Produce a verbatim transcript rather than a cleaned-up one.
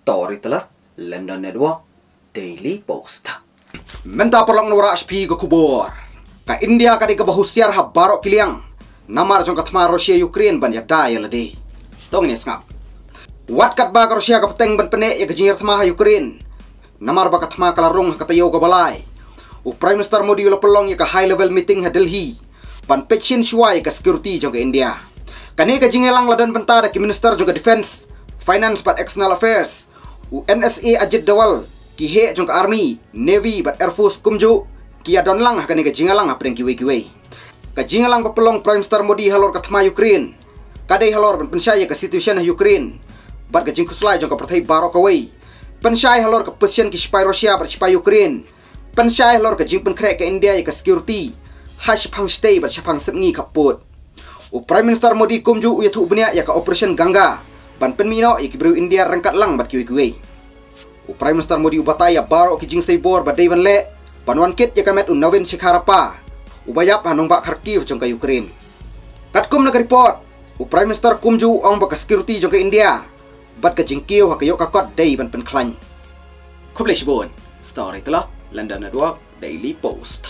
story telah London Network Daily Post. Menta perlang nora H P ke kubur. Ka India ka di ke bahusiar ha barok kiliang. Namar jong katma Rusia Ukraine ban ya daya ladi. Tong ini ngap. Wat kat ba ka Rusia ka peteng ban pene ya kejingir tma ha Ukraine. Namar ba katma kalarung ha katayo ka balai. U Prime Minister Modi ulo pelong ya ka high level meeting ha Delhi. Ban pechin shuai ka security jong ka India. Kani ka jingelang ladan bentar ki Minister jong ka Defense, Finance but External Affairs. U N S A Ajit Dawal ki he jong ka Army, Navy but Air Force kumju ki adon lang kani ka jingelang ha preng kiwe-kiwe. Ka jingelang papelong Prime Minister Modi halor ka tma Ukraine. Kadai halor ban pensyai ka situation ha Ukraine. Bat ka jingkuslai jong ka pertai barok away. Pensyai halor ka pesien ki spy Rusia bat spy Ukraine. Pensyai halor ka jingpen krek ka India ya ka security. Hash pang stay bat syapang sengi kaput. U Prime Minister Modi kumju u yatu benya ya ka Operation Ganga. Ban penmino ya ki bru India rangkat lang bat kiwe-kiwe. U Prime Minister Modi ubataya baro ki jing stay bor bat Devan le. Banwan kit ya kamet u Navin Shekharapa. Ubayap hanong bak Kharkiv jong ka Ukraine. Katkum na report. U Prime Minister kumju ong bak security jong ka India. Bat ka jingkiw ha kayo kakot day ban penklan. Kublish bon. Story telah London Network Daily Post.